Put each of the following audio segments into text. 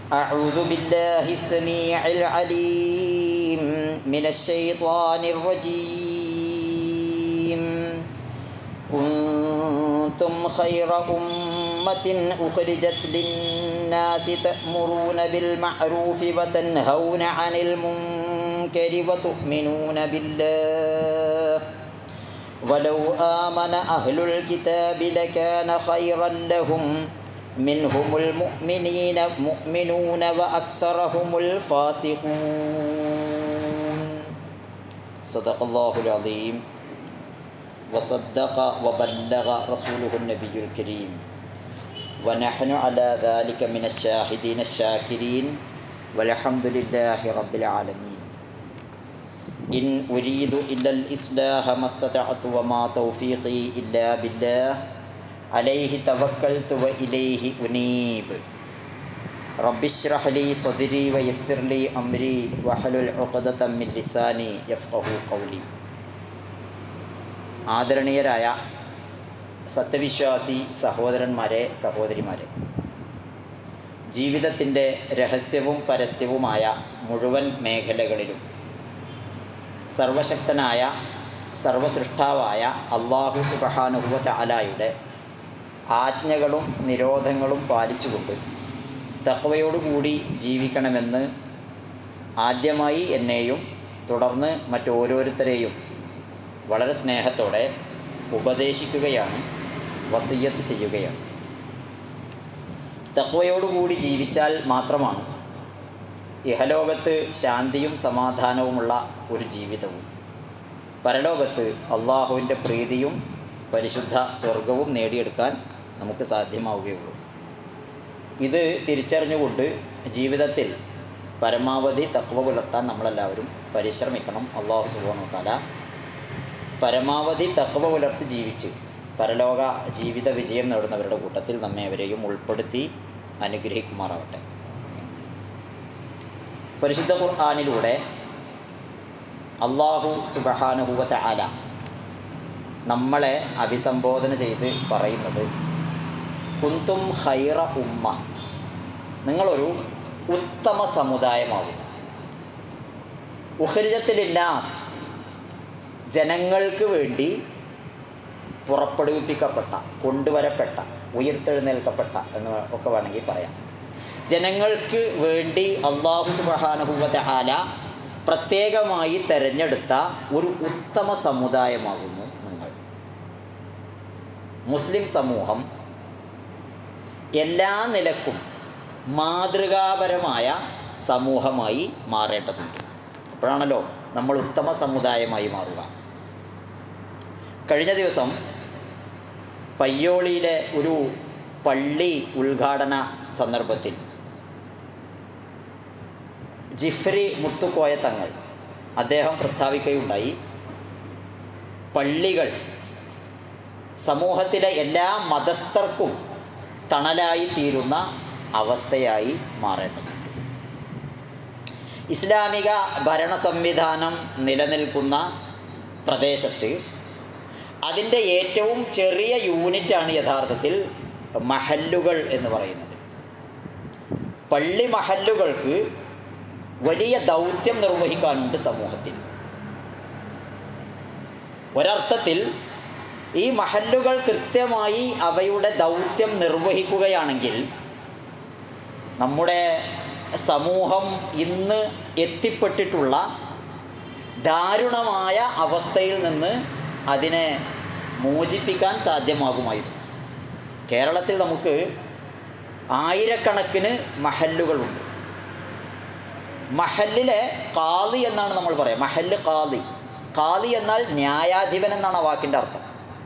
أعوذ بالله السميع العليم من الشيطان الرجيم كنتم خير أمة أخرجت للناس تأمرون بالمعروف وتنهون عن المنكر وتؤمنون بالله ولو آمن أهل الكتاب لكان خيرا لهم منهم المؤمنون وأكثرهم الفاسقون صدق الله العظيم وصدق وبلغ رسوله النبي الكريم ونحن على ذلك من الشاهدين الشاكرين والحمد لله رب العالمين إن أريد إلا الإصلاح ما استطعت وما توفيقي إلا بالله عليه توكلت وإليه أنيب رب اشرح لي صدري ويسر لي أمري واحلل عقدة من لساني يفقهوا قولي. ആദരണീയരായ സത്യവിശ്വാസി സഹോദരന്മാരെ, സഹോദരിമാരെ, ജീവിതത്തിൻ്റെ രഹസ്യവും പരസ്യവുമായ മുഴുവൻ മേഖലകളിലും സർവശക്തനായ സർവസൃഷ്ടാവായ അല്ലാഹു സുബ്ഹാനഹു വ തആലയുടെ ആജ്ഞകളും നിരോധങ്ങളും പാലിച്ചുകൊണ്ട് തഖ്വയോടുകൂടി ജീവിക്കണമെന്ന് ആദ്യമായി എന്നെയും തുടർന്ന് മറ്റോരോരുത്തരെയും വളരെ സ്നേഹത്തോടെ ഉപദേശിക്കുകയാണ്, വസിയ്യത്ത് ചെയ്യുകയാണ്. തഖ്വയോടുകൂടി ജീവിച്ചാൽ മാത്രമാണ് ഇഹലോകത്ത് ശാന്തിയും സമാധാനവുമുള്ള ഒരു ജീവിതവും പരലോകത്ത് അള്ളാഹുവിൻ്റെ പ്രീതിയും പരിശുദ്ധ സ്വർഗവും നേടിയെടുക്കാൻ നമുക്ക് സാധ്യമാവുകയുള്ളൂ. ഇത് തിരിച്ചറിഞ്ഞുകൊണ്ട് ജീവിതത്തിൽ പരമാവധി തഖ്വ പുലർത്താൻ നമ്മളെല്ലാവരും പരിശ്രമിക്കണം. അല്ലാഹു സുബ്ഹാനഹു വ തആല പരമാവധി തഖ്വ പുലർത്തി ജീവിച്ച് പരലോക ജീവിത വിജയം നേടുന്നവരുടെ കൂട്ടത്തിൽ നമ്മെ അവരെയും ഉൾപ്പെടുത്തി അനുഗ്രഹിക്കുമാറാവട്ടെ. പരിശുദ്ധ ഖുർആനിലൂടെ അല്ലാഹു സുബ്ഹാനഹു വ തആല നമ്മളെ അഭിസംബോധന ചെയ്ത് പറയുന്നത് കുന്തും ഖൈറ ഉമ്മ, നിങ്ങളൊരു ഉത്തമ സമുദായമാകുന്നു. ഉഖ്രിജത്ത് ലിന്നാസ്, ജനങ്ങൾക്ക് വേണ്ടി പുറപ്പെടുവിപ്പിക്കപ്പെട്ട, കൊണ്ടുവരപ്പെട്ട, ഉയർത്തെഴുന്നേൽക്കപ്പെട്ട എന്ന് ഒക്കെ വേണമെങ്കിൽ പറയാം. ജനങ്ങൾക്ക് വേണ്ടി അല്ലാഹു സുബ്ഹാനഹു വ തആല പ്രത്യേകമായി തെരഞ്ഞെടുത്ത ഒരു ഉത്തമ സമുദായമാകുന്നു നിങ്ങൾ. മുസ്ലിം സമൂഹം എല്ലാ നിലക്കും മാതൃകാപരമായ സമൂഹമായി മാറേണ്ടതുണ്ട്. അപ്പോഴാണല്ലോ നമ്മൾ ഉത്തമ സമുദായമായി മാറുക. കഴിഞ്ഞ ദിവസം പയ്യോളിയിലെ ഒരു പള്ളി ഉദ്ഘാടന സന്ദർഭത്തിൽ ജിഫ്രി മുത്തുക്കോയ തങ്ങൾ അദ്ദേഹം പ്രസ്താവിക്കുകയുണ്ടായി, പള്ളികൾ സമൂഹത്തിലെ എല്ലാ മതസ്ഥർക്കും തണലായി തീരുന്ന അവസ്ഥയായി മാറേണ്ടതുണ്ട്. ഇസ്ലാമിക ഭരണ സംവിധാനം നിലനിൽക്കുന്ന പ്രദേശത്ത് അതിൻ്റെ ഏറ്റവും ചെറിയ യൂണിറ്റാണ് യഥാർത്ഥത്തിൽ മഹല്ലുകൾ എന്ന് പറയുന്നത്. പള്ളി മഹല്ലുകൾക്ക് വലിയ ദൗത്യം നിർവഹിക്കാനുണ്ട് സമൂഹത്തിൽ. ഒരർത്ഥത്തിൽ ഈ മഹല്ലുകൾ കൃത്യമായി അവയുടെ ദൗത്യം നിർവഹിക്കുകയാണെങ്കിൽ നമ്മുടെ സമൂഹം ഇന്ന് എത്തിപ്പെട്ടിട്ടുള്ള ദാരുണമായ അവസ്ഥയിൽ നിന്ന് അതിനെ മോചിപ്പിക്കാൻ സാധ്യമാകുമായിരുന്നു. കേരളത്തിൽ നമുക്ക് ആയിരക്കണക്കിന് മഹല്ലുകളുണ്ട്. മഹല്ലിലെ ഖാദി എന്നാണ് നമ്മൾ പറയുക. മഹല്ല് ഖാദി, ഖാദി എന്നാൽ ന്യായാധിപൻ എന്നാണ് ആ വാക്കിൻ്റെ അർത്ഥം.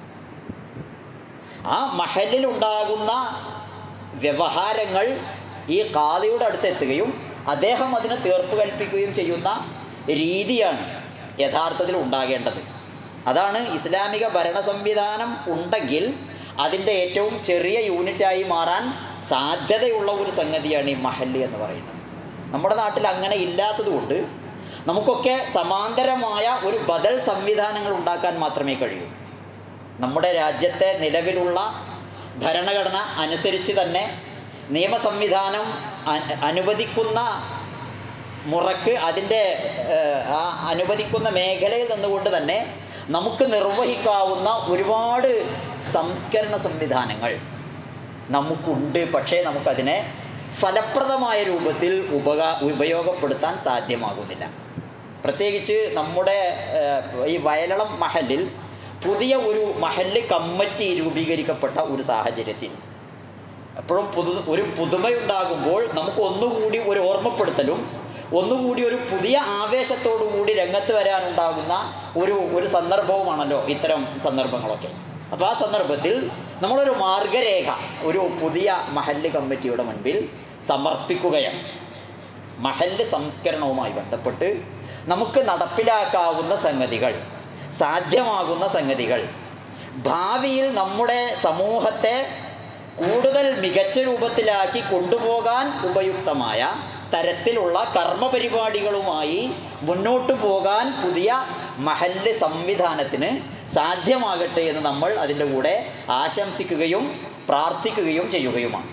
ആ മഹല്ലിലുണ്ടാകുന്ന വ്യവഹാരങ്ങൾ ഈ ഖാദിയുടെ അടുത്ത് എത്തുകയും അദ്ദേഹം അതിന് തീർപ്പ് കൽപ്പിക്കുകയും ചെയ്യുന്ന രീതിയാണ് യഥാർത്ഥത്തിൽ ഉണ്ടാകേണ്ടത്. അതാണ് ഇസ്ലാമിക ഭരണ സംവിധാനം ഉണ്ടെങ്കിൽ അതിൻ്റെ ഏറ്റവും ചെറിയ യൂണിറ്റായി മാറാൻ സാധ്യതയുള്ള ഒരു സംഗതിയാണ് ഈ മഹല്ല് എന്ന് പറയുന്നത്. നമ്മുടെ നാട്ടിൽ അങ്ങനെ ഇല്ലാത്തതുകൊണ്ട് നമുക്കൊക്കെ സമാന്തരമായ ഒരു ബദൽ സംവിധാനങ്ങൾ ഉണ്ടാക്കാൻ മാത്രമേ കഴിയൂ. നമ്മുടെ രാജ്യത്തെ നിലവിലുള്ള ഭരണഘടന അനുസരിച്ച് തന്നെ നിയമ സംവിധാനം അനുവദിക്കുന്ന മുറക്ക് അതിൻ്റെ ആ അനുവദിക്കുന്ന മേഖലയിൽ നിന്നുകൊണ്ട് തന്നെ നമുക്ക് നിർവഹിക്കാവുന്ന ഒരുപാട് സംസ്കരണ സംവിധാനങ്ങൾ നമുക്കുണ്ട്. പക്ഷേ നമുക്കതിനെ ഫലപ്രദമായ രൂപത്തിൽ ഉപയോഗപ്പെടുത്താൻ സാധ്യമാകുന്നില്ല. പ്രത്യേകിച്ച് നമ്മുടെ ഈ വയലളം മഹലിൽ പുതിയ ഒരു മഹല്ല് കമ്മിറ്റി രൂപീകരിക്കപ്പെട്ട ഒരു സാഹചര്യത്തിൽ എപ്പോഴും ഒരു പുതുമയുണ്ടാകുമ്പോൾ നമുക്ക് ഒന്നുകൂടി ഒരു ഓർമ്മപ്പെടുത്തലും ഒന്നുകൂടി ഒരു പുതിയ ആവേശത്തോടു കൂടി രംഗത്ത് വരാനുണ്ടാകുന്ന ഒരു സന്ദർഭവുമാണല്ലോ ഇത്തരം സന്ദർഭങ്ങളൊക്കെ. അപ്പോൾ ആ സന്ദർഭത്തിൽ നമ്മളൊരു മാർഗരേഖ ഒരു പുതിയ മഹല്ല് കമ്മിറ്റിയുടെ മുൻപിൽ സമർപ്പിക്കുകയാണ്. മഹല്ല് സംസ്കരണവുമായി ബന്ധപ്പെട്ട് നമുക്ക് നടപ്പിലാക്കാവുന്ന സംഗതികൾ, സാധ്യമാകുന്ന സംഗതികൾ, ഭാവിയിൽ നമ്മുടെ സമൂഹത്തെ കൂടുതൽ മികച്ച രൂപത്തിലാക്കി കൊണ്ടുപോകാൻ ഉപയുക്തമായ തരത്തിലുള്ള കർമ്മപരിപാടികളുമായി മുന്നോട്ട് പോകാൻ പുതിയ മഹല്ല് സംവിധാനത്തിന് സാധ്യമാകട്ടെ എന്ന് നമ്മൾ അതിൻ്റെ കൂടെ ആശംസിക്കുകയും പ്രാർത്ഥിക്കുകയും ചെയ്യുകയുമാണ്.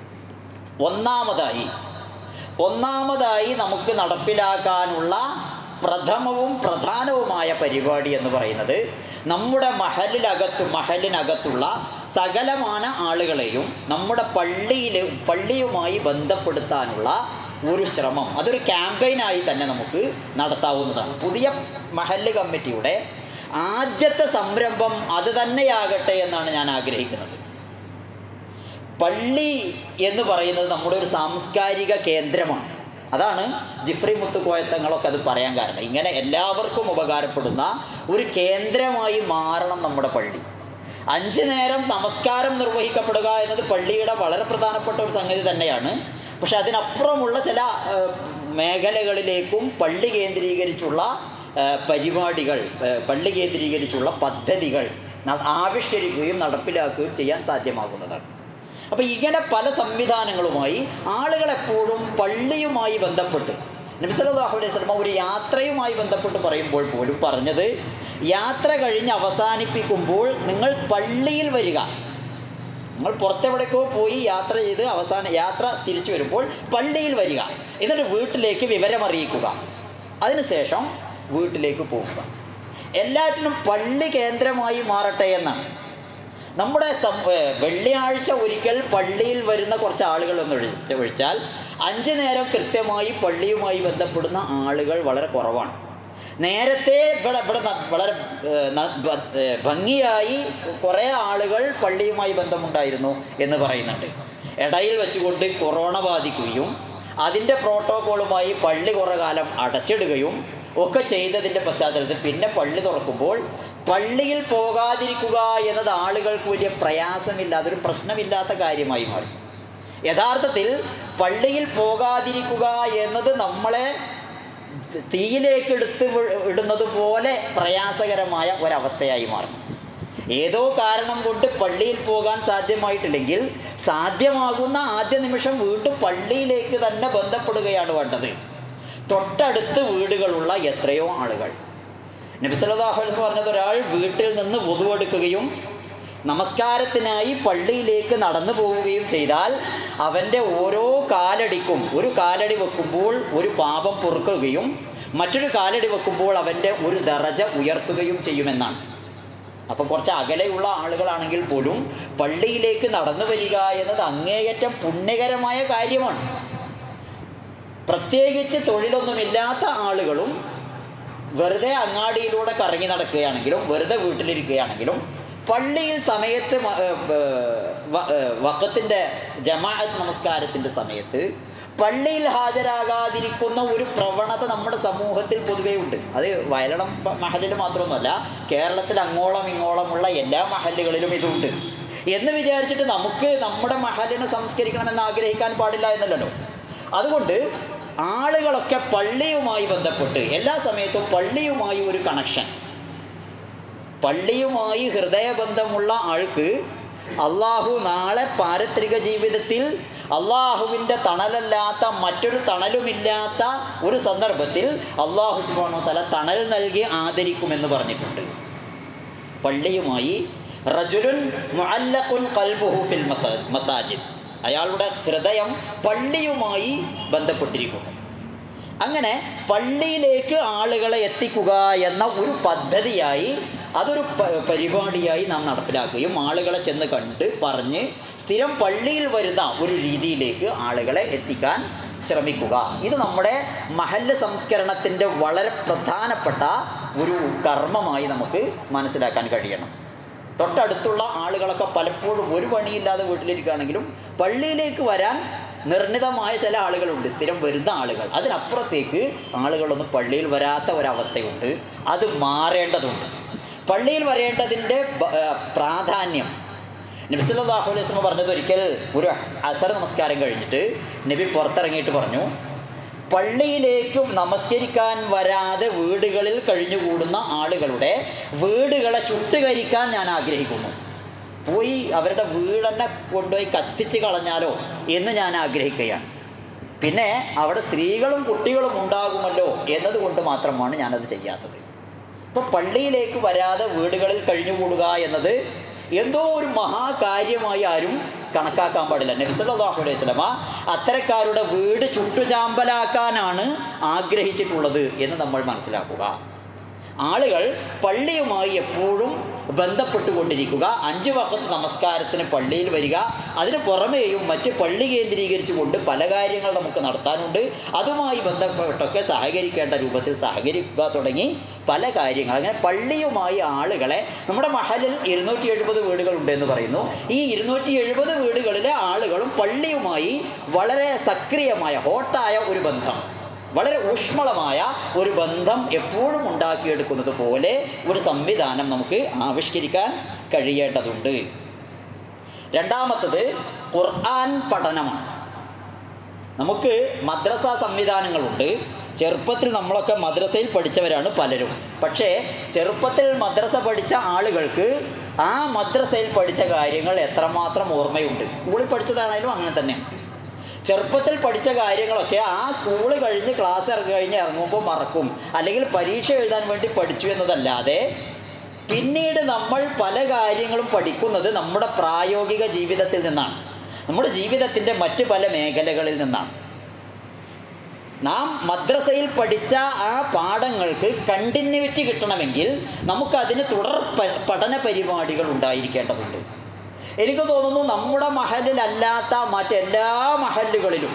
ഒന്നാമതായി നമുക്ക് നടപ്പിലാക്കാനുള്ള പ്രഥമവും പ്രധാനവുമായ പരിപാടി എന്ന് പറയുന്നത് നമ്മുടെ മഹലിനകത്തുള്ള സകലമാന ആളുകളെയും നമ്മുടെ പള്ളിയുമായി ബന്ധപ്പെടുത്താനുള്ള ഒരു ശ്രമം, അതൊരു ക്യാമ്പയിനായി തന്നെ നമുക്ക് നടത്താവുന്നതാണ്. പുതിയ മഹല്ല് കമ്മിറ്റിയുടെ ആദ്യത്തെ സംരംഭം അത് തന്നെയാകട്ടെ എന്നാണ് ഞാൻ ആഗ്രഹിക്കുന്നത്. പള്ളി എന്ന് പറയുന്നത് നമ്മുടെ ഒരു സാംസ്കാരിക കേന്ദ്രമാണ്. അതാണ് ജിഫ്രി മുത്തുക്കോയത്തങ്ങളൊക്കെ അത് പറയാൻ കാരണം. ഇങ്ങനെ എല്ലാവർക്കും ഉപകാരപ്പെടുന്ന ഒരു കേന്ദ്രമായി മാറണം നമ്മുടെ പള്ളി. 5 നേരം നമസ്കാരം നിർവഹിക്കപ്പെടുക എന്നത് പള്ളിയുടെ വളരെ പ്രധാനപ്പെട്ട ഒരു സംഗതി തന്നെയാണ്. പക്ഷെ അതിനപ്പുറമുള്ള ചില മേഖലകളിലേക്കും പള്ളി കേന്ദ്രീകരിച്ചുള്ള പരിപാടികൾ, പള്ളി കേന്ദ്രീകരിച്ചുള്ള പദ്ധതികൾ ആവിഷ്കരിക്കുകയും നടപ്പിലാക്കുകയും ചെയ്യാൻ സാധ്യമാകുന്നതാണ്. അപ്പോൾ ഇങ്ങനെ പല സംവിധാനങ്ങളുമായി ആളുകളെപ്പോഴും പള്ളിയുമായി ബന്ധപ്പെട്ട്, നബി സല്ലല്ലാഹു അലൈഹി വസല്ലം ഒരു യാത്രയുമായി ബന്ധപ്പെട്ട് പറയുമ്പോൾ പോലും പറഞ്ഞത്, യാത്ര കഴിഞ്ഞ് അവസാനിപ്പിക്കുമ്പോൾ നിങ്ങൾ പള്ളിയിൽ വരിക. നിങ്ങൾ പുറത്തെവിടേക്കോ പോയി യാത്ര ചെയ്ത് യാത്ര തിരിച്ചു വരുമ്പോൾ പള്ളിയിൽ വരിക, എന്നിട്ട് വീട്ടിലേക്ക് വിവരമറിയിക്കുക, അതിനുശേഷം വീട്ടിലേക്ക് പോകുക. എല്ലാറ്റിനും പള്ളി കേന്ദ്രമായി മാറട്ടെ എന്നാണ്. നമ്മുടെ വെള്ളിയാഴ്ച ഒരിക്കൽ പള്ളിയിൽ വരുന്ന കുറച്ച് ആളുകളൊന്ന് ഒഴിച്ചാൽ 5 നേരം കൃത്യമായി പള്ളിയുമായി ബന്ധപ്പെടുന്ന ആളുകൾ വളരെ കുറവാണ്. നേരത്തെ ഇവിടെ വളരെ ഭംഗിയായി കുറേ ആളുകൾ പള്ളിയുമായി ബന്ധമുണ്ടായിരുന്നു എന്ന് പറയുന്നുണ്ട്. ഇടയിൽ വെച്ചുകൊണ്ട് കൊറോണ ബാധിക്കുകയും അതിൻ്റെ പ്രോട്ടോക്കോളുമായി പള്ളി കുറേ കാലം അടച്ചിടുകയും ഒക്കെ ചെയ്തതിൻ്റെ പശ്ചാത്തലത്തിൽ പിന്നെ പള്ളി തുറക്കുമ്പോൾ പള്ളിയിൽ പോകാതിരിക്കുക എന്നത് ആളുകൾക്ക് വലിയ പ്രയാസമില്ലാതെ, ഒരു പ്രശ്നമില്ലാത്ത കാര്യമായി മാറി. യഥാർത്ഥത്തിൽ പള്ളിയിൽ പോകാതിരിക്കുക എന്നത് നമ്മളെ തീയിലേക്ക് ഇടുന്നത് പോലെ പ്രയാസകരമായ ഒരവസ്ഥയായി മാറും. ഏതോ കാരണം കൊണ്ട് പള്ളിയിൽ പോകാൻ സാധ്യമായിട്ടില്ലെങ്കിൽ സാധ്യമാകുന്ന ആദ്യ നിമിഷം വീണ്ടും പള്ളിയിലേക്ക് തന്നെ ബന്ധപ്പെടുകയാണ് വേണ്ടത്. തൊട്ടടുത്ത് വീടുകളുള്ള എത്രയോ ആളുകൾ, നബി സല്ലല്ലാഹു അലൈഹി വസല്ലം പറഞ്ഞത്, ഒരാൾ വീട്ടിൽ നിന്ന് വുദു എടുക്കുകയും നമസ്കാരത്തിനായി പള്ളിയിലേക്ക് നടന്നു പോവുകയും ചെയ്താൽ അവൻ്റെ ഓരോ കാലടിക്കും, ഒരു കാലടി വെക്കുമ്പോൾ ഒരു പാപം പൊറുക്കുകയും മറ്റൊരു കാലടി വെക്കുമ്പോൾ അവൻ്റെ ഒരു ദറജ ഉയർത്തുകയും ചെയ്യുമെന്നാണ്. അപ്പോൾ കുറച്ച് അകലെയുള്ള ആളുകളാണെങ്കിൽ പോലും പള്ളിയിലേക്ക് നടന്നു വരിക എന്നത് അങ്ങേയറ്റം പുണ്യകരമായ കാര്യമാണ്. പ്രത്യേകിച്ച് തൊഴിലൊന്നുമില്ലാത്ത ആളുകളും വെറുതെ അങ്ങാടിയിലൂടെ കറങ്ങി നടക്കുകയാണെങ്കിലും വെറുതെ വീട്ടിലിരിക്കുകയാണെങ്കിലും പള്ളിയിൽ സമയത്ത് വഖത്തിൻ്റെ ജമാഅത്ത് നമസ്കാരത്തിൻ്റെ സമയത്ത് പള്ളിയിൽ ഹാജരാകാതിരിക്കുന്ന ഒരു പ്രവണത നമ്മുടെ സമൂഹത്തിൽ പൊതുവേ ഉണ്ട്. അത് വയലളം മഹലിൽ മാത്രമൊന്നുമല്ല, കേരളത്തിൽ അങ്ങോളം ഇങ്ങോളമുള്ള എല്ലാ മഹലുകളിലും ഇതുണ്ട്. എന്ന് വിചാരിച്ചിട്ട് നമുക്ക് നമ്മുടെ മഹലിനെ സംസ്കരിക്കണമെന്ന് ആഗ്രഹിക്കാൻ പാടില്ല എന്നല്ലല്ലോ. അതുകൊണ്ട് ആളുകളൊക്കെ പള്ളിയുമായി ബന്ധപ്പെട്ട് എല്ലാ സമയത്തും പള്ളിയുമായി ഒരു കണക്ഷൻ, പള്ളിയുമായി ഹൃദയബന്ധമുള്ള ആൾക്ക് അള്ളാഹു നാളെ പാരത്രിക ജീവിതത്തിൽ അള്ളാഹുവിൻ്റെ തണലല്ലാത്ത മറ്റൊരു തണലുമില്ലാത്ത ഒരു സന്ദർഭത്തിൽ അള്ളാഹു സുബ്ഹാനഹു വ തആല തണൽ നൽകി ആദരിക്കുമെന്ന് പറഞ്ഞിട്ടുണ്ട്. പള്ളിയുമായി റജുലുൻ മുഅല്ലഖുൻ ഖൽബുഹു ഫിൽ മസാജിദ്, അയാളുടെ ഹൃദയം പള്ളിയുമായി ബന്ധപ്പെട്ടിരിക്കുന്നു. അങ്ങനെ പള്ളിയിലേക്ക് ആളുകളെ എത്തിക്കുക എന്ന ഒരു പദ്ധതിയായി, അതൊരു പരിപാടിയായി നാം നടപ്പിലാക്കുകയും ആളുകളെ ചെന്ന് കണ്ട് പറഞ്ഞ് സ്ഥിരം പള്ളിയിൽ വരുന്ന ഒരു രീതിയിലേക്ക് ആളുകളെ എത്തിക്കാൻ ശ്രമിക്കുക. ഇത് നമ്മുടെ മഹല്ല് സംസ്കരണത്തിൻ്റെ വളരെ പ്രധാനപ്പെട്ട ഒരു കർമ്മമായി നമുക്ക് മനസ്സിലാക്കാൻ കഴിയണം. തൊട്ടടുത്തുള്ള ആളുകളൊക്കെ പലപ്പോഴും ഒരു പണിയില്ലാതെ വീട്ടിലിരിക്കുകയാണെങ്കിലും പള്ളിയിലേക്ക് വരാൻ നിർണിതമായ ചില ആളുകളുണ്ട്, സ്ഥിരം വരുന്ന ആളുകൾ. അതിനപ്പുറത്തേക്ക് ആളുകളൊന്നും പള്ളിയിൽ വരാത്ത ഒരവസ്ഥയുണ്ട്. അത് മാറേണ്ടതുണ്ട്. പള്ളിയിൽ വരേണ്ടതിൻ്റെ പ്രാധാന്യം നബി സല്ലല്ലാഹു അലൈഹി വസല്ലം പറഞ്ഞത്, ഒരിക്കൽ ഒരു അസർ നമസ്കാരം കഴിഞ്ഞിട്ട് നബി പുറത്തിറങ്ങിയിട്ട് പറഞ്ഞു, പള്ളിയിലേക്ക് നമസ്കരിക്കാൻ വരാതെ വീടുകളിൽ കഴിഞ്ഞുകൂടുന്ന ആളുകളുടെ വീടുകളെ ചുട്ടുകരിക്കാൻ ഞാൻ ആഗ്രഹിക്കുന്നു. പോയി അവരുടെ വീടെന്നെ കൊണ്ടുപോയി കത്തിച്ച് കളഞ്ഞാലോ എന്ന് ഞാൻ ആഗ്രഹിക്കുകയാണ്. പിന്നെ അവിടെ സ്ത്രീകളും കുട്ടികളും ഉണ്ടാകുമല്ലോ എന്നതുകൊണ്ട് മാത്രമാണ് ഞാനത് ചെയ്യാത്തത്. ഇപ്പോൾ പള്ളിയിലേക്ക് വരാതെ വീടുകളിൽ കഴിഞ്ഞുകൂടുക എന്നത് എന്തോ ഒരു മഹാകാര്യമായി ആരും കണക്കാക്കാൻ പാടില്ല. നബി സല്ലല്ലാഹു അലൈഹി വസല്ലമ അത്തരക്കാരുടെ വീട് ചുട്ടുചാമ്പലാക്കാനാണ് ആഗ്രഹിച്ചിട്ടുള്ളത് എന്ന് നമ്മൾ മനസ്സിലാക്കുക. ആളുകൾ പള്ളിയുമായി എപ്പോഴും ബന്ധപ്പെട്ടുകൊണ്ടിരിക്കുക. 5 വഖത്ത് നമസ്കാരത്തിന് പള്ളിയിൽ വരിക. അതിന് പുറമേയും മറ്റ് പള്ളി കേന്ദ്രീകരിച്ചുകൊണ്ട് പല കാര്യങ്ങൾ നമുക്ക് നടത്താനുണ്ട്. അതുമായി ബന്ധപ്പെട്ടൊക്കെ സഹകരിക്കേണ്ട രൂപത്തിൽ സഹകരിക്കുക തുടങ്ങി പല കാര്യങ്ങൾ. അങ്ങനെ പള്ളിയുമായി ആളുകളെ, നമ്മുടെ മഹലിൽ 270 വീടുകളുണ്ടെന്ന് പറയുന്നു. ഈ 270 വീടുകളിലെ ആളുകളും പള്ളിയുമായി വളരെ സക്രിയമായ ഹോട്ടായ ഒരു ബന്ധം, വളരെ ഊഷ്മളമായ ഒരു ബന്ധം എപ്പോഴും ഉണ്ടാക്കിയെടുക്കുന്നത് പോലെ ഒരു സംവിധാനം നമുക്ക് ആവിഷ്കരിക്കാൻ കഴിയേണ്ടതുണ്ട്. രണ്ടാമത്തത് ഖുർആൻ പഠനമാണ്. നമുക്ക് മദ്രസ സംവിധാനങ്ങളുണ്ട്. ചെറുപ്പത്തിൽ നമ്മളൊക്കെ മദ്രസയിൽ പഠിച്ചവരാണ് പലരും. പക്ഷേ ചെറുപ്പത്തിൽ മദ്രസ പഠിച്ച ആളുകൾക്ക് ആ മദ്രസയിൽ പഠിച്ച കാര്യങ്ങൾ എത്രമാത്രം ഓർമ്മയുണ്ട്. സ്കൂളിൽ പഠിച്ചതാണെങ്കിലും അങ്ങനെ തന്നെയാണ്. ചെറുപ്പത്തിൽ പഠിച്ച കാര്യങ്ങളൊക്കെ ആ സ്കൂള് കഴിഞ്ഞ് ക്ലാസ് കഴിഞ്ഞ് ഇറങ്ങുമ്പോൾ മറക്കും, അല്ലെങ്കിൽ പരീക്ഷ എഴുതാൻ വേണ്ടി പഠിച്ചു എന്നതല്ലാതെ പിന്നീട് നമ്മൾ പല കാര്യങ്ങളും പഠിക്കുന്നത് നമ്മുടെ പ്രായോഗിക ജീവിതത്തിൽ നിന്നാണ്, നമ്മുടെ ജീവിതത്തിൻ്റെ മറ്റ് പല മേഖലകളിൽ നിന്നാണ്. നാം മദ്രസയിൽ പഠിച്ച ആ പാഠങ്ങൾക്ക് കണ്ടിന്യൂറ്റി കിട്ടണമെങ്കിൽ നമുക്കതിന് തുടർ പഠന പരിപാടികൾ ഉണ്ടായിരിക്കേണ്ടതുണ്ട്. എനിക്ക് തോന്നുന്നു നമ്മുടെ മഹലിലല്ലാത്ത മറ്റെല്ലാ മഹല്ലുകളിലും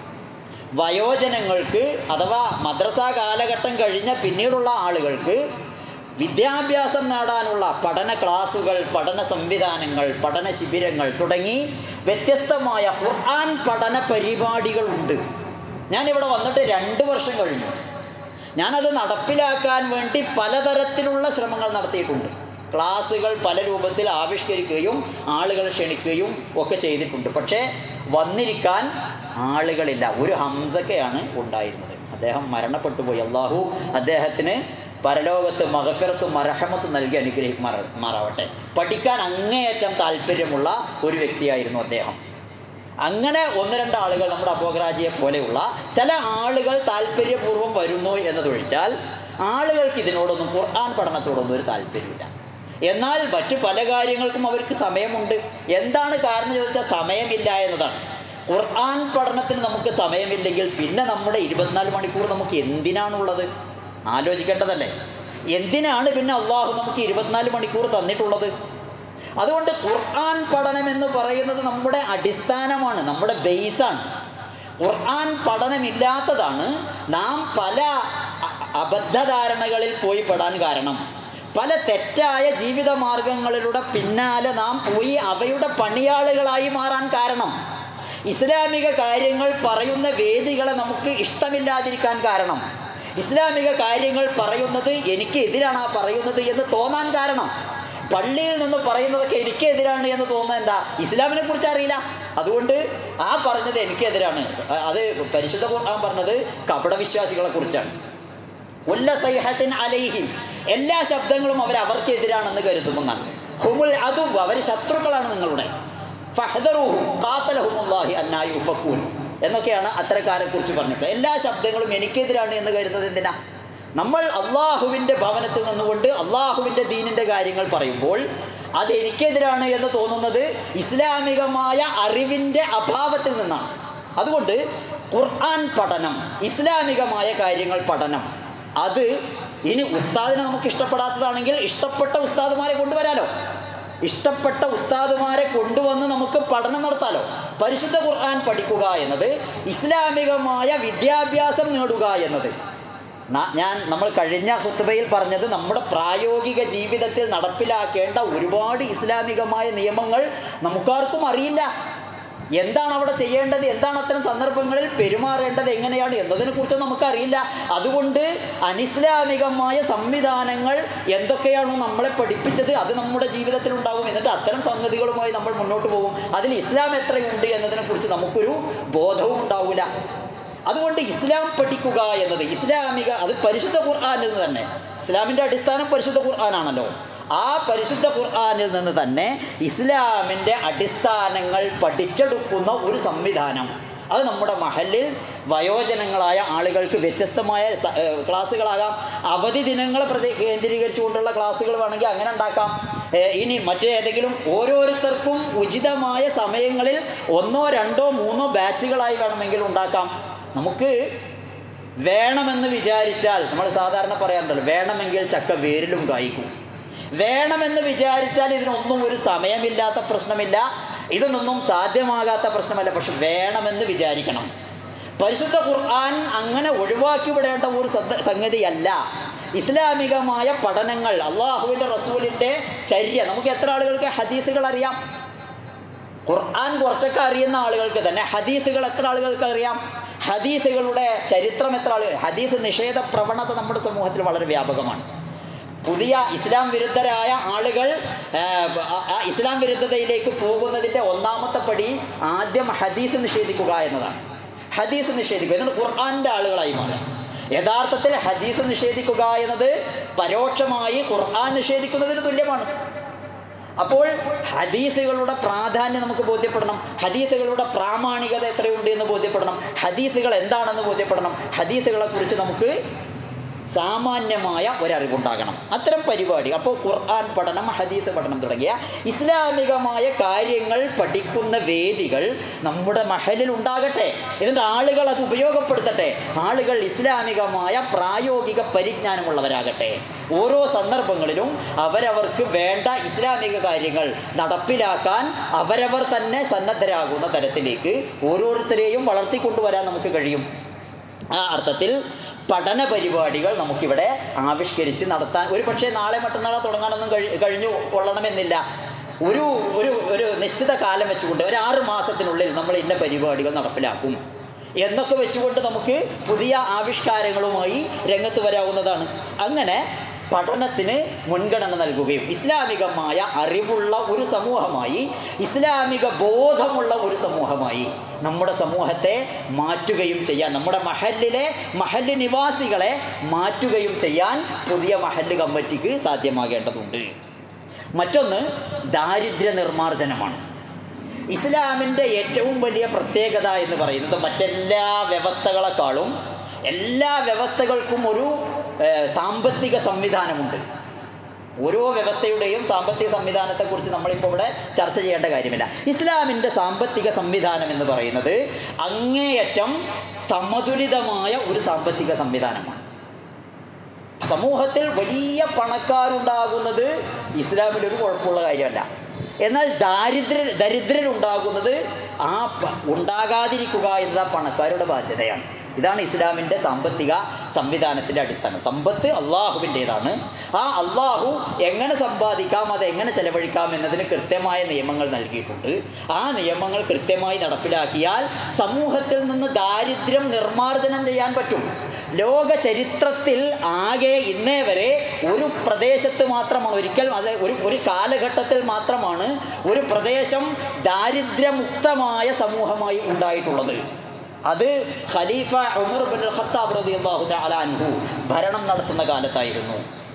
വയോജനങ്ങൾക്ക് അഥവാ മദ്രസ കാലഘട്ടം കഴിഞ്ഞ പിന്നീടുള്ള ആളുകൾക്ക് വിദ്യാഭ്യാസം നേടാനുള്ള പഠന ക്ലാസുകൾ, പഠന സംവിധാനങ്ങൾ, പഠന ശിബിരങ്ങൾ തുടങ്ങി വ്യത്യസ്തമായ ഖുർആൻ പഠന പരിപാടികളുണ്ട്. ഞാനിവിടെ വന്നിട്ട് 2 വർഷം കഴിഞ്ഞു. ഞാനത് നടപ്പിലാക്കാൻ വേണ്ടി പലതരത്തിലുള്ള ശ്രമങ്ങൾ നടത്തിയിട്ടുണ്ട്. ക്ലാസ്സുകൾ പല രൂപത്തിൽ ആവിഷ്കരിക്കുകയും ആളുകൾ ക്ഷണിക്കുകയും ഒക്കെ ചെയ്തിട്ടുണ്ട്. പക്ഷേ വന്നിരിക്കാൻ ആളുകളില്ല. ഒരു ഹംസക്കയാണ് ഉണ്ടായിരുന്നത്. അദ്ദേഹം മരണപ്പെട്ടു പോയി. അള്ളാഹു അദ്ദേഹത്തിന് പരലോകത്ത് മഗ്ഫിറത്തും മർഹമത്തും നൽകി അനുഗ്രഹിക്കുമാറാവട്ടെ. പഠിക്കാൻ അങ്ങേയറ്റം താല്പര്യമുള്ള ഒരു വ്യക്തിയായിരുന്നു അദ്ദേഹം. അങ്ങനെ 1-2 ആളുകൾ, നമ്മുടെ അബോഗ്രാജിയെ പോലെയുള്ള ചില ആളുകൾ താല്പര്യപൂർവ്വം വരുന്നു എന്നതൊഴിച്ചാൽ ആളുകൾക്ക് ഇതിനോടൊന്നും, ഖുർആൻ പഠനത്തോടൊന്നും ഒരു താല്പര്യമില്ല. എന്നാൽ മറ്റു പല കാര്യങ്ങൾക്കും അവർക്ക് സമയമുണ്ട്. എന്താണ് കാരണം ചോദിച്ചാൽ സമയമില്ല എന്നതാണ്. ഖുർആൻ പഠനത്തിന് നമുക്ക് സമയമില്ലെങ്കിൽ പിന്നെ നമ്മുടെ 24 മണിക്കൂർ നമുക്ക് എന്തിനാണുള്ളത്? ആലോചിക്കേണ്ടതല്ലേ. എന്തിനാണ് പിന്നെ അള്ളാഹു നമുക്ക് 24 മണിക്കൂർ തന്നിട്ടുള്ളത്? അതുകൊണ്ട് ഖുർആൻ പഠനം എന്ന് പറയുന്നത് നമ്മുടെ അടിസ്ഥാനമാണ്, നമ്മുടെ ബേസാണ്. ഖുർആൻ പഠനമില്ലാത്തതാണ് നാം പല അബദ്ധധാരണകളിൽ പോയി പെടാൻ കാരണം. പല തെറ്റായ ജീവിത മാർഗങ്ങളിലൂടെ പിന്നാലെ നാം പോയി അവയുടെ പണിയാളുകളായി മാറാൻ കാരണം. ഇസ്ലാമിക കാര്യങ്ങൾ പറയുന്ന വേദികളെ നമുക്ക് ഇഷ്ടമില്ലാതിരിക്കാൻ കാരണം. ഇസ്ലാമിക കാര്യങ്ങൾ പറയുന്നത് എനിക്ക് എതിരാണ് ആ പറയുന്നത് എന്ന് തോന്നാൻ കാരണം. പള്ളിയിൽ നിന്ന് പറയുന്നതൊക്കെ എനിക്കെതിരാണ് എന്ന് തോന്നുന്നത് എന്താ? ഇസ്ലാമിനെ കുറിച്ച് അറിയില്ല. അതുകൊണ്ട് ആ പറഞ്ഞത് എനിക്കെതിരാണ്. അത് പരിശുദ്ധ ഖുർആൻ പറഞ്ഞത് കപടവിശ്വാസികളെ കുറിച്ചാണ്. ഉല്ല സൈഹത്തിൻ അലൈഹിം, എല്ലാ ശബ്ദങ്ങളും അവർക്കെതിരാണെന്ന് കരുതുമെന്നാണ്. ഹുമുൽ അദു, അവർ ശത്രുക്കളാണ് നിങ്ങളുടെ. ഫഹ്ദറൂഹും ഖാതലഹുമുല്ലാഹി അന്നാ യുഫകൂൻ എന്നൊക്കെയാണ് അത്തരക്കാരെ കുറിച്ച് പറഞ്ഞിട്ടുള്ളത്. എല്ലാ ശബ്ദങ്ങളും എനിക്കെതിരാണ് എന്ന് കരുതുന്നത് എന്തിനാ? നമ്മൾ അള്ളാഹുവിൻ്റെ ഭവനത്തിൽ നിന്നുകൊണ്ട് അള്ളാഹുവിൻ്റെ ദീനിൻ്റെ കാര്യങ്ങൾ പറയുമ്പോൾ അതെനിക്കെതിരാണ് എന്ന് തോന്നുന്നത് ഇസ്ലാമികമായ അറിവിൻ്റെ അഭാവത്തിൽ നിന്നാണ്. അതുകൊണ്ട് ഖുർആൻ പഠനം, ഇസ്ലാമികമായ കാര്യങ്ങൾ പഠനം, അത് ഇനി ഉസ്താദിനെ നമുക്ക് ഇഷ്ടപ്പെടാത്തതാണെങ്കിൽ ഇഷ്ടപ്പെട്ട ഉസ്താദുമാരെ കൊണ്ടുവരാലോ. ഇഷ്ടപ്പെട്ട ഉസ്താദുമാരെ കൊണ്ടുവന്ന് നമുക്ക് പഠനം നടത്താലോ. പരിശുദ്ധ ഖുർആൻ പഠിക്കുക എന്നത്, ഇസ്ലാമികമായ വിദ്യാഭ്യാസം നേടുക എന്നത്, നമ്മൾ കഴിഞ്ഞ ഖുത്ബയിൽ പറഞ്ഞത് നമ്മുടെ പ്രായോഗിക ജീവിതത്തിൽ നടപ്പിലാക്കേണ്ട ഒരുപാട് ഇസ്ലാമികമായ നിയമങ്ങൾ നമുക്കാർക്കും അറിയില്ല. എന്താണ് അവിടെ ചെയ്യേണ്ടത്, എന്താണ് അത്തരം സന്ദർഭങ്ങളിൽ പെരുമാറേണ്ടത്, എങ്ങനെയാണ് എന്നതിനെക്കുറിച്ച് നമുക്കറിയില്ല. അതുകൊണ്ട് അനിസ്ലാമികമായ സംവിധാനങ്ങൾ എന്തൊക്കെയാണോ നമ്മളെ പഠിപ്പിച്ചത് അത് നമ്മുടെ ജീവിതത്തിൽ ഉണ്ടാകും. എന്നിട്ട് അത്തരം സംഗതികളുമായി നമ്മൾ മുന്നോട്ട് പോകും. അതിൽ ഇസ്ലാം എത്രയുണ്ട് എന്നതിനെക്കുറിച്ച് നമുക്കൊരു ബോധവും ഉണ്ടാവില്ല. അതുകൊണ്ട് ഇസ്ലാം പഠിക്കുക എന്നത് അത് പരിശുദ്ധ ഖുർആനിൽ നിന്ന് തന്നെ, ഇസ്ലാമിൻ്റെ അടിസ്ഥാനം പരിശുദ്ധ ഖുർആനാണല്ലോ, ആ പരിശുദ്ധ ഖുർആനിൽ നിന്ന് തന്നെ ഇസ്ലാമിൻ്റെ അടിസ്ഥാനങ്ങൾ പഠിച്ചെടുക്കുന്ന ഒരു സംവിധാനം, അത് നമ്മുടെ മഹല്ലിൽ വയോജനങ്ങളായ ആളുകൾക്ക് വ്യത്യസ്തമായ ക്ലാസ്സുകളാകാം. അവധി ദിനങ്ങളെ കേന്ദ്രീകരിച്ചുകൊണ്ടുള്ള ക്ലാസ്സുകൾ വേണമെങ്കിൽ അങ്ങനെ ഉണ്ടാക്കാം. ഇനി മറ്റേതെങ്കിലും ഓരോരുത്തർക്കും ഉചിതമായ സമയങ്ങളിൽ 1, 2, 3 ബാച്ചുകളായി വേണമെങ്കിൽ ഉണ്ടാക്കാം. നമുക്ക് വേണമെന്ന് വിചാരിച്ചാൽ, നമ്മൾ സാധാരണ പറയാറുണ്ടല്ലോ, വേണമെങ്കിൽ ചക്ക വേരിലും കായ്ക്കും. വേണമെന്ന് വിചാരിച്ചാൽ ഇതിനൊന്നും ഒരു സമയമില്ലാത്ത പ്രശ്നമില്ല, ഇതിനൊന്നും സാധ്യമാകാത്ത പ്രശ്നമല്ല. പക്ഷെ വേണമെന്ന് വിചാരിക്കണം. പരിശുദ്ധ ഖുർആൻ അങ്ങനെ ഒഴിവാക്കി വിടേണ്ട ഒരു സംഗതിയല്ല. ഇസ്ലാമികമായ പഠനങ്ങൾ, അള്ളാഹുവിൻ്റെ റസൂലിൻ്റെ ചര്യ, നമുക്ക് എത്ര ആളുകൾക്ക് ഹദീസുകൾ അറിയാം? ഖുർആൻ കുറച്ചൊക്കെ അറിയുന്ന ആളുകൾക്ക് തന്നെ ഹദീസുകൾ എത്ര ആളുകൾക്ക് അറിയാം? ഹദീസുകളുടെ ചരിത്രം എത്ര ആളുകൾ? ഹദീസ് നിഷേധ പ്രവണത നമ്മുടെ സമൂഹത്തിൽ വളരെ വ്യാപകമാണ്. പുതിയ ഇസ്ലാം വിരുദ്ധരായ ആളുകൾ ഇസ്ലാം വിരുദ്ധതയിലേക്ക് പോകുന്നതിൻ്റെ ഒന്നാമത്തെ പടി ആദ്യം ഹദീസ് നിഷേധിക്കുക എന്നതാണ്. ഹദീസ് നിഷേധിക്കുക എന്നിട്ട് ഖുർആൻ്റെ ആളുകളായി മാറുക. യഥാർത്ഥത്തിൽ ഹദീസ് നിഷേധിക്കുക എന്നത് പരോക്ഷമായി ഖുർആൻ നിഷേധിക്കുന്നതിന് തുല്യമാണ്. അപ്പോൾ ഹദീസുകളുടെ പ്രാധാന്യം നമുക്ക് ബോധ്യപ്പെടണം. ഹദീസുകളുടെ പ്രാമാണികത എത്രയുണ്ട് എന്ന് ബോധ്യപ്പെടണം. ഹദീസുകൾ എന്താണെന്ന് ബോധ്യപ്പെടണം. ഹദീസുകളെക്കുറിച്ച് നമുക്ക് സാമാന്യമായ ഒരറിവുണ്ടാകണം. അത്തരം പരിപാടി, അപ്പോൾ ഖുർആൻ പഠനം, ഹദീസ് പഠനം തുടങ്ങിയ ഇസ്ലാമികമായ കാര്യങ്ങൾ പഠിക്കുന്ന വേദികൾ നമ്മുടെ മഹലിൽ ഉണ്ടാകട്ടെ. എന്നിട്ട് ആളുകൾ അത് ഉപയോഗപ്പെടുത്തട്ടെ. ആളുകൾ ഇസ്ലാമികമായ പ്രായോഗിക പരിജ്ഞാനമുള്ളവരാകട്ടെ. ഓരോ സന്ദർഭങ്ങളിലും അവരവർക്ക് വേണ്ട ഇസ്ലാമിക കാര്യങ്ങൾ നടപ്പിലാക്കാൻ അവരവർ തന്നെ സന്നദ്ധരാകുന്ന തരത്തിലേക്ക് ഓരോരുത്തരെയും വളർത്തിക്കൊണ്ടുവരാൻ നമുക്ക് കഴിയും. ആ അർത്ഥത്തിൽ പഠന പരിപാടികൾ നമുക്കിവിടെ ആവിഷ്കരിച്ച് നടത്താൻ, ഒരു പക്ഷേ നാളെ മറ്റന്നാളെ തുടങ്ങാനൊന്നും കഴിഞ്ഞു കൊള്ളണമെന്നില്ല. ഒരു ഒരു ഒരു നിശ്ചിത കാലം വെച്ചുകൊണ്ട് ഒരു 6 മാസത്തിനുള്ളിൽ നമ്മൾ ഇന്ന പരിപാടികൾ നടപ്പിലാക്കും എന്നൊക്കെ വെച്ചുകൊണ്ട് നമുക്ക് പുതിയ ആവിഷ്കാരങ്ങളുമായി രംഗത്ത് വരാവുന്നതാണ്. അങ്ങനെ പഠനത്തിന് മുൻഗണന നൽകുകയും ഇസ്ലാമികമായ അറിവുള്ള ഒരു സമൂഹമായി, ഇസ്ലാമിക ബോധമുള്ള ഒരു സമൂഹമായി നമ്മുടെ സമൂഹത്തെ മാറ്റുകയും ചെയ്യാൻ, നമ്മുടെ മഹല്ല് നിവാസികളെ മാറ്റുകയും ചെയ്യാൻ പുതിയ മഹല്ല് കമ്മിറ്റിക്ക് സാധ്യമാകേണ്ടതുണ്ട്. മറ്റൊന്ന് ദാരിദ്ര്യ നിർമ്മാർജ്ജനമാണ്. ഇസ്ലാമിൻ്റെ ഏറ്റവും വലിയ പ്രത്യേകത എന്ന് പറയുന്നത് മറ്റെല്ലാ വ്യവസ്ഥകളെക്കാളും, എല്ലാ വ്യവസ്ഥകൾക്കും ഒരു സാമ്പത്തിക സംവിധാനമുണ്ട്. ഓരോ വ്യവസ്ഥയുടെയും സാമ്പത്തിക സംവിധാനത്തെക്കുറിച്ച് നമ്മളിപ്പോൾ ഇവിടെ ചർച്ച ചെയ്യേണ്ട കാര്യമില്ല. ഇസ്ലാമിൻ്റെ സാമ്പത്തിക സംവിധാനം എന്ന് പറയുന്നത് അങ്ങേയറ്റം സമതുലിതമായ ഒരു സാമ്പത്തിക സംവിധാനമാണ്. സമൂഹത്തിൽ വലിയ പണക്കാരുണ്ടാകുന്നത് ഇസ്ലാമിലൊരു കുഴപ്പമുള്ള കാര്യമല്ല. എന്നാൽ ദരിദ്രരുണ്ടാകുന്നത് ഉണ്ടാകാതിരിക്കുക എന്നത് പണക്കാരുടെ ബാധ്യതയാണ്. ഇതാണ് ഇസ്ലാമിൻ്റെ സാമ്പത്തിക സംവിധാനത്തിൻ്റെ അടിസ്ഥാനം. സമ്പത്ത് അള്ളാഹുവിൻ്റേതാണ്. ആ അള്ളാഹു എങ്ങനെ സമ്പാദിക്കാം, അത് എങ്ങനെ ചെലവഴിക്കാം എന്നതിന് കൃത്യമായ നിയമങ്ങൾ നൽകിയിട്ടുണ്ട്. ആ നിയമങ്ങൾ കൃത്യമായി നടപ്പിലാക്കിയാൽ സമൂഹത്തിൽ നിന്ന് ദാരിദ്ര്യം നിർമ്മാർജ്ജനം ചെയ്യാൻ പറ്റും. ലോക ചരിത്രത്തിൽ ആകെ ഇന്നേ വരെ ഒരു പ്രദേശത്ത് മാത്രമാണ്, ഒരു കാലഘട്ടത്തിൽ മാത്രമാണ് ഒരു പ്രദേശം ദാരിദ്ര്യമുക്തമായ സമൂഹമായി ഉണ്ടായിട്ടുള്ളത്. അത് ഖലീഫ ഉമർ ബിൻ ഖത്താബ് റളിയല്ലാഹു തആല അൻഹു ഭരണം നടത്തുന്ന കാലത്തായിരുന്നു.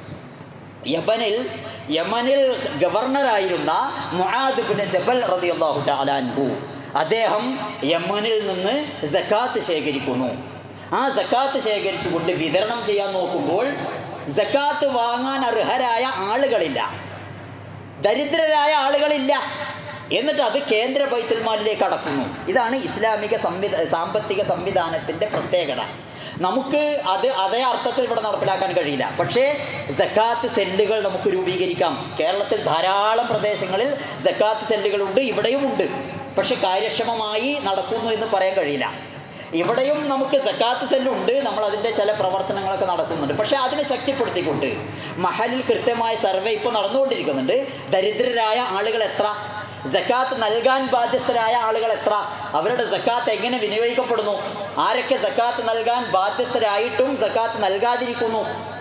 യമനിൽ ഗവർണറായിരുന്ന മുആദ് ബിൻ ജബൽ റളിയല്ലാഹു തആല അൻഹു, അദ്ദേഹം യമനിൽ നിന്ന് സക്കാത്ത് ശേഖരിക്കുന്നു. ആ സക്കാത്ത് ശേഖരിച്ചുകൊണ്ട് വിതരണം ചെയ്യാൻ നോക്കുമ്പോൾ സക്കാത്ത് വാങ്ങാൻ അർഹരായ ആളുകളില്ല. ദരിദ്രരായ ആളുകളില്ല. എന്നിട്ട് അത് കേന്ദ്ര ബൈത്തുൽ മാലിലേക്ക് അടക്കുന്നു. ഇതാണ് ഇസ്ലാമിക സാമ്പത്തിക സംവിധാനത്തിൻ്റെ പ്രത്യേകത. നമുക്ക് അതേ അർത്ഥത്തിൽ ഇവിടെ നടപ്പിലാക്കാൻ കഴിയില്ല. പക്ഷേ സക്കാത്ത് സെല്ലുകൾ നമുക്ക് രൂപീകരിക്കാം. കേരളത്തിൽ ധാരാളം പ്രദേശങ്ങളിൽ സക്കാത്ത് സെല്ലുകളുണ്ട്, ഇവിടെയുമുണ്ട്. പക്ഷെ കാര്യക്ഷമമായി നടക്കുന്നു എന്ന് പറയാൻ കഴിയില്ല. ഇവിടെയും നമുക്ക് സക്കാത്ത് സെല്ലുണ്ട്, നമ്മൾ അതിൻ്റെ ചില പ്രവർത്തനങ്ങളൊക്കെ നടത്തുന്നുണ്ട്. പക്ഷേ അതിനെ ശക്തിപ്പെടുത്തിക്കൊണ്ട് മഹലിൽ കൃത്യമായ സർവേ ഇപ്പോൾ നടന്നുകൊണ്ടിരിക്കുന്നുണ്ട്. ദരിദ്രരായ ആളുകൾ എത്ര, സക്കാത്ത് നൽകാൻ ബാധ്യസ്ഥരായ ആളുകൾ എത്ര, അവരുടെ സക്കാത്ത് എങ്ങനെ വിനിയോഗിക്കപ്പെടുന്നു, ആരൊക്കെ സക്കാത്ത് നൽകാൻ ബാധ്യസ്ഥരായിട്ടും സക്കാത്ത് നൽകാതിരിക്കുന്നു,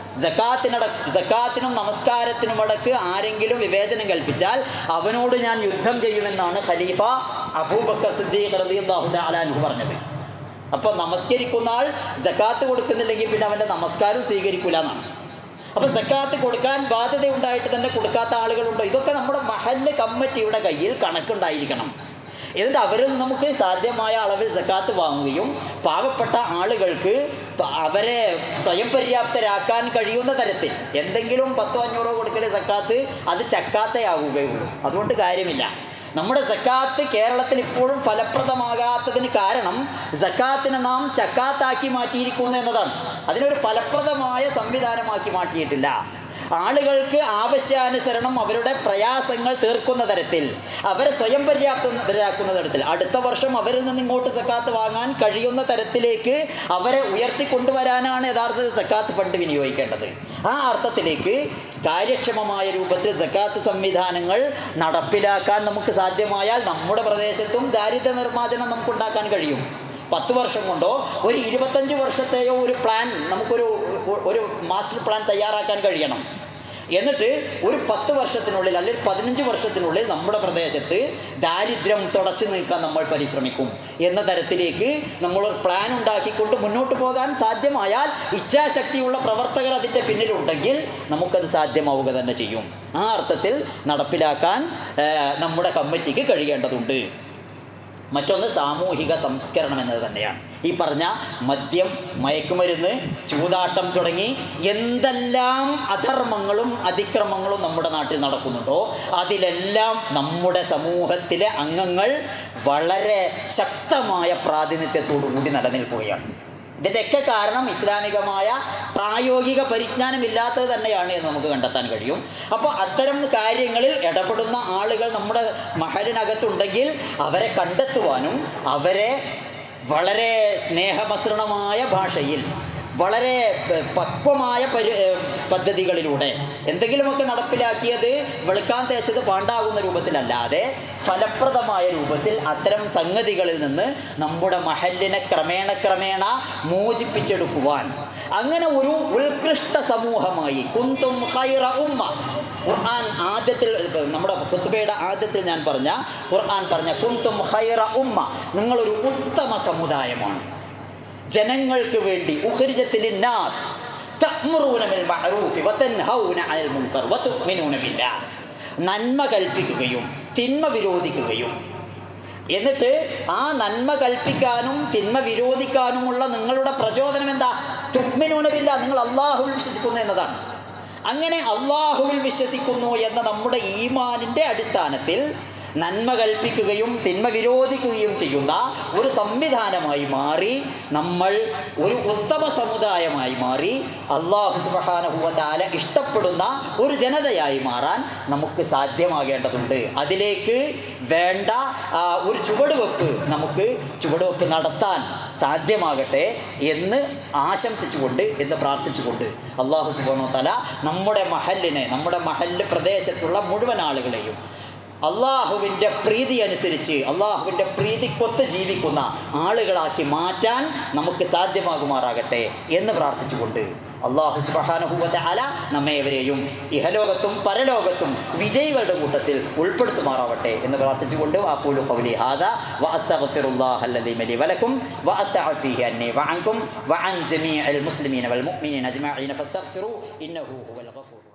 സക്കാത്തിനും നമസ്കാരത്തിനും ഇടക്ക് ആരെങ്കിലും വിവേചനം കൽപ്പിച്ചാൽ അവനോട് ഞാൻ യുദ്ധം ചെയ്യുമെന്നാണ് ഖലീഫ അബൂബക്കർ സിദ്ദീഖ് റളിയല്ലാഹു തആല അൻഹു പറഞ്ഞത്. അപ്പോൾ നമസ്കരിക്കുന്ന ആൾ സക്കാത്ത് കൊടുക്കുന്നില്ലെങ്കിൽ പിന്നെ അവൻ്റെ നമസ്കാരം സ്വീകരിക്കില്ല എന്നാണ്. അപ്പോൾ സക്കാത്ത് കൊടുക്കാൻ ബാധ്യത ഉണ്ടായിട്ട് തന്നെ കൊടുക്കാത്ത ആളുകളുണ്ടോ? ഇതൊക്കെ നമ്മുടെ മഹല്ല് കമ്മിറ്റിയുടെ കയ്യിൽ കണക്കുണ്ടായിരിക്കണം. എന്നിട്ട് അവരിൽ നമുക്ക് സാധ്യമായ അളവിൽ സക്കാത്ത് വാങ്ങുകയും പാവപ്പെട്ട ആളുകൾക്ക് അവരെ സ്വയം പര്യാപ്തരാക്കാൻ കഴിയുന്ന തരത്തിൽ എന്തെങ്കിലും 100-500 കൊടുക്കൽ സക്കാത്ത് അത് ചക്കാത്തയാവുകയുള്ളൂ. അതുകൊണ്ട് കാര്യമില്ല. നമ്മുടെ സക്കാത്ത് കേരളത്തിൽ ഇപ്പോഴും ഫലപ്രദമാകാത്തതിന് കാരണം സക്കാത്തിനെ നാം ചക്കാത്താക്കി മാറ്റിയിരിക്കുന്നു എന്നതാണ്. അതിനൊരു ഫലപ്രദമായ സംവിധാനമാക്കി മാറ്റിയിട്ടില്ല. ആളുകൾക്ക് ആവശ്യാനുസരണം അവരുടെ പ്രയാസങ്ങൾ തീർക്കുന്ന തരത്തിൽ, അവരെ സ്വയം പര്യാപ്തരാക്കുന്ന തരത്തിൽ, അടുത്ത വർഷം അവരിൽ നിന്ന് ഇങ്ങോട്ട് സക്കാത്ത് വാങ്ങാൻ കഴിയുന്ന തരത്തിലേക്ക് അവരെ ഉയർത്തിക്കൊണ്ടുവരാനാണ് യഥാർത്ഥത്തിൽ സക്കാത്ത് ഫണ്ട് വിനിയോഗിക്കേണ്ടത്. ആ അർത്ഥത്തിലേക്ക് കാര്യക്ഷമമായ രൂപത്തിൽ സക്കാത്ത് സംവിധാനങ്ങൾ നടപ്പിലാക്കാൻ നമുക്ക് സാധ്യമായാൽ നമ്മുടെ പ്രദേശത്തും ദാരിദ്ര്യ നിർമ്മാർജ്ജനം നമുക്കുണ്ടാക്കാൻ കഴിയും. 10 വർഷം കൊണ്ടോ ഒരു 25 വർഷത്തെയോ ഒരു പ്ലാൻ ഒരു മാസ്റ്റർ പ്ലാൻ തയ്യാറാക്കാൻ കഴിയണം. എന്നിട്ട് ഒരു 10 വർഷത്തിനുള്ളിൽ അല്ലെങ്കിൽ 15 വർഷത്തിനുള്ളിൽ നമ്മുടെ പ്രദേശത്ത് ദാരിദ്ര്യം തുടച്ചു നീക്കാൻ നമ്മൾ പരിശ്രമിക്കും എന്ന തരത്തിലേക്ക് നമ്മൾ പ്ലാൻ ഉണ്ടാക്കിക്കൊണ്ട് മുന്നോട്ട് പോകാൻ സാധ്യമായാൽ, ഇച്ഛാശക്തിയുള്ള പ്രവർത്തകർ അതിൻ്റെ പിന്നിലുണ്ടെങ്കിൽ നമുക്കത് സാധ്യമാവുക തന്നെ ചെയ്യും. ആ അർത്ഥത്തിൽ നടപ്പിലാക്കാൻ നമ്മുടെ കമ്മിറ്റിക്ക് കഴിയേണ്ടതുണ്ട്. മറ്റൊന്ന് സാമൂഹിക സംസ്കരണം എന്നത് തന്നെയാണ്. ഈ പറഞ്ഞ മദ്യം, മയക്കുമരുന്ന്, ചൂതാട്ടം തുടങ്ങി എന്തെല്ലാം അധർമ്മങ്ങളും അതിക്രമങ്ങളും നമ്മുടെ നാട്ടിൽ നടക്കുന്നുണ്ടോ അതിലെല്ലാം നമ്മുടെ സമൂഹത്തിലെ അംഗങ്ങൾ വളരെ ശക്തമായ പ്രാതിനിധ്യത്തോടു കൂടി നിലനിൽക്കുകയാണ്. ഇതിൻ്റെയൊക്കെ കാരണം ഇസ്ലാമികമായ പ്രായോഗിക പരിജ്ഞാനമില്ലാത്തത് തന്നെയാണ് എന്ന് നമുക്ക് കണ്ടെത്താൻ കഴിയും. അപ്പോൾ അത്തരം കാര്യങ്ങളിൽ ഇടപെടുന്ന ആളുകൾ നമ്മുടെ മഹലിനകത്തുണ്ടെങ്കിൽ അവരെ കണ്ടെത്തുവാനും അവരെ വളരെ സ്നേഹമസൃണമായ ഭാഷയിൽ വളരെ പക്വമായ പദ്ധതികളിലൂടെ എന്തെങ്കിലുമൊക്കെ നടപ്പിലാക്കിയത് വെളുക്കാൻ തേച്ചത് പാണ്ടാകുന്ന രൂപത്തിലല്ലാതെ ഫലപ്രദമായ രൂപത്തിൽ അത്തരം സംഗതികളിൽ നിന്ന് നമ്മുടെ മഹല്ലിനെ ക്രമേണ മോചിപ്പിച്ചെടുക്കുവാൻ, അങ്ങനെ ഒരു ഉത്കൃഷ്ട സമൂഹമായി കുന്തും ഖൈറ ഉമ്മ, ഖുർആൻ ആദ്യത്തിൽ നമ്മുടെ ഖുത്ബയുടെ ആദ്യത്തിൽ ഞാൻ ഖുർആൻ പറഞ്ഞ കുന്തും ഖൈറ ഉമ്മ, നിങ്ങളൊരു ഉത്തമ സമുദായമാണ്, ജനങ്ങൾക്ക് വേണ്ടി ഉഖ്രിജത് ലിന്നാസ് തഅ്മുറൂന ബിൽ മഅറൂഫി വതൻഹൗന അനിൽ മുൻകർ വതുഅ്മിനൂന ബില്ലാഹ്, നന്മ കൽപ്പിക്കുകയും തിന്മ വിരോധിക്കുകയും, എന്നിട്ട് ആ നന്മ കൽപ്പിക്കാനും തിന്മ വിരോധിക്കാനുമുള്ള നിങ്ങളുടെ പ്രചോദനം എന്താ? തുഅ്മിനൂന ബില്ലാഹ്, നിങ്ങൾ അല്ലാഹുവിൽ വിശ്വസിക്കുന്നു എന്നതാണ്. അങ്ങനെ അല്ലാഹുവിൽ വിശ്വസിക്കുന്നു എന്ന നമ്മുടെ ഈമാനിൻ്റെ അടിസ്ഥാനത്തിൽ നന്മ കൽപ്പിക്കുകയും തിന്മ വിരോധിക്കുകയും ചെയ്യുന്ന ഒരു സംവിധാനമായി മാറി, നമ്മൾ ഒരു ഉത്തമ സമുദായമായി മാറി, അല്ലാഹു സുബ്ഹാനഹു വ തആല ഇഷ്ടപ്പെടുന്ന ഒരു ജനതയായി മാറാൻ നമുക്ക് സാധ്യമാകേണ്ടതുണ്ട്. അതിലേക്ക് വേണ്ട ഒരു ചുവടുവെപ്പ് നടത്താൻ സാധ്യമാകട്ടെ എന്ന് ആശംസിച്ചുകൊണ്ട്, എന്ന് പ്രാർത്ഥിച്ചുകൊണ്ട് അല്ലാഹു സുബ്ഹാനഹു വ തആല നമ്മുടെ മഹല്ല് പ്രദേശത്തുള്ള മുഴുവൻ ആളുകളെയും അള്ളാഹുവിൻ്റെ പ്രീതി അനുസരിച്ച് അള്ളാഹുവിൻ്റെ പ്രീതിക്കൊത്ത് ജീവിക്കുന്ന ആളുകളാക്കി മാറ്റാൻ നമുക്ക് സാധ്യമാകുമാറാകട്ടെ എന്ന് പ്രാർത്ഥിച്ചുകൊണ്ട് അല്ലാഹു സുബ്ഹാനഹു വ തആല നമ്മേവരെയും ഇഹലോകത്തും പരലോകത്തും വിജയികളുടെ കൂട്ടത്തിൽ ഉൾപ്പെടുത്തുമാറാവട്ടെ എന്ന് പ്രാർത്ഥിച്ചുകൊണ്ട് അഖൂലു ഖൗലി ഹാദാ വ അസ്തഗ്ഫിറുല്ലാഹല്ലദീ ലി വലക്കും വ അസ്തഗ്ഫിഹി അന്നി വഅൻകും വഅൻ ജമീഇൽ മുസ്ലിമീന വൽ മുഅ്മിനീന അജ്മഈന ഫസ്തഗ്ഫിറൂ ഇന്നഹു ഹുവൽ ഗഫൂർ.